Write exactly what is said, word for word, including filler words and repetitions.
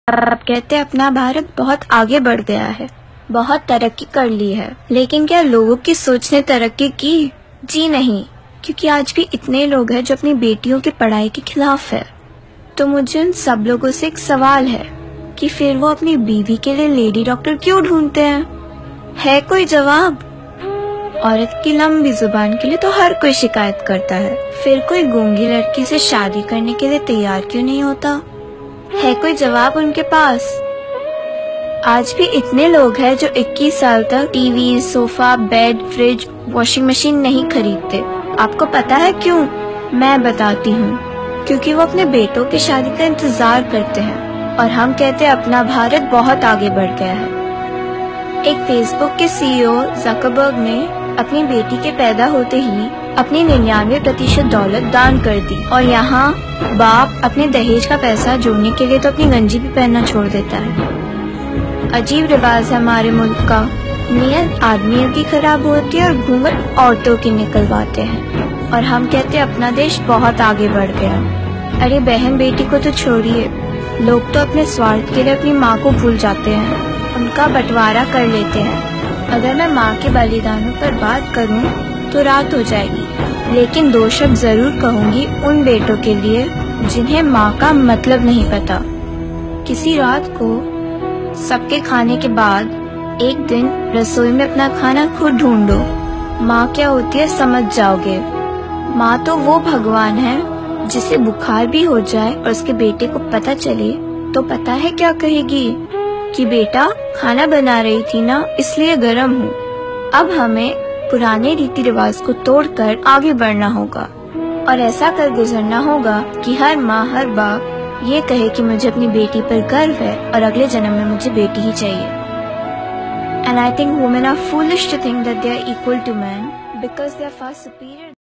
آپ کہتے ہیں اپنا بھارت بہت آگے بڑھ گیا ہے، بہت ترقی کر لی ہے، لیکن کیا لوگوں کی سوچ نے ترقی کی؟ جی نہیں، کیونکہ آج بھی اتنے لوگ ہیں جو اپنی بیٹیوں کی پڑھائی کے خلاف ہے۔ تو مجھے ان سب لوگوں سے ایک سوال ہے کہ پھر وہ اپنی بیوی کے لیے لیڈی ڈاکٹر کیوں ڈھونڈتے ہیں؟ ہے کوئی جواب؟ عورت کی لمبی زبان کے لیے تو ہر کوئی شکایت کرتا ہے، پھر کوئی گونگی لڑکی سے شادی کرنے کے لیے تیار کیوں نہیں ہوتا؟ ہے کوئی جواب ان کے پاس؟ آج بھی اتنے لوگ ہیں جو اکیس سال تک TV, sofa, bed, fridge, washing machine نہیں خریدتے۔ آپ کو پتا ہے کیوں؟ میں بتاتی ہوں، کیونکہ وہ اپنے بیٹوں کی شادی کا انتظار کرتے ہیں، اور ہم کہتے ہیں اپنا بھارت بہت آگے بڑھ گیا ہے۔ ایک فیس بک کے سی ای او زکربرگ نے اپنی بیٹی کے پیدا ہوتے ہی اپنی ننانوے پرتیشت دولت دان کر دی، اور یہاں باپ اپنے دہیج کا پیسہ جوڑنے کے لیے تو اپنی گنجی بھی پہننا چھوڑ دیتا ہے۔ عجیب رواج ہے ہمارے ملک کا، نیت آدمیوں کی خراب ہوتی ہے اور گھونگھٹ عورتوں کی نکلواتے ہیں، اور ہم کہتے ہیں اپنا دیش بہت آگے بڑھ گیا۔ ارے بہن بیٹی کو تو چھوڑیے، لوگ تو اپنے سوارتھ کے لیے اپنی ماں کو بھول جاتے ہیں، ان کا بٹوارا کر لیتے ہیں۔ اگر میں ماں کے بلیدانوں پر بات کروں تو رات ہو جائے گی، لیکن دو شبد ضرور کہوں گی ان بیٹوں کے لیے جنہیں ماں کا مطلب نہیں پتا۔ کسی رات کو سب کے کھانے کے بعد ایک دن رسوئی میں اپنا کھانا خود ڈھونڈو، ماں کیا ہوتی ہے سمجھ جاؤ گے۔ ماں تو وہ بھگوان ہے جسے بخار بھی ہو جائے اور اس کے بیٹے کو پتہ چلے تو پتہ ہے کیا کہے گی کہ بیٹا کھانا بنا رہی تھی نا اس لیے گرم ہوں۔ اب ہمیں پرانے ریتی رواج کو توڑ کر آگے بڑھنا ہوگا، اور ایسا کر گزرنا ہوگا کہ ہر ماں ہر باپ یہ کہے کہ مجھے اپنی بیٹی پر گرو ہے اور اگلے جنم میں مجھے بیٹی ہی چاہیے۔ And I think women are foolish to think that they are equal to men because they are far superior